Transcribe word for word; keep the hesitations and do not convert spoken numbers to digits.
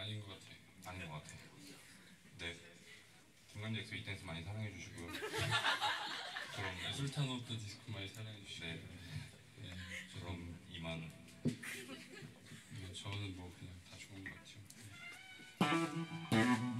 아닌 것 같아요. 아닌 것 같아요. 네, 중간지 엑소 이 댄스 많이 사랑해 주시고요. 그럼 술탄 오브 더 디스코 많이 사랑해 주시고. 네, 네, 그럼 이만. 네, 저는 뭐 그냥 다 좋은 것 같아요.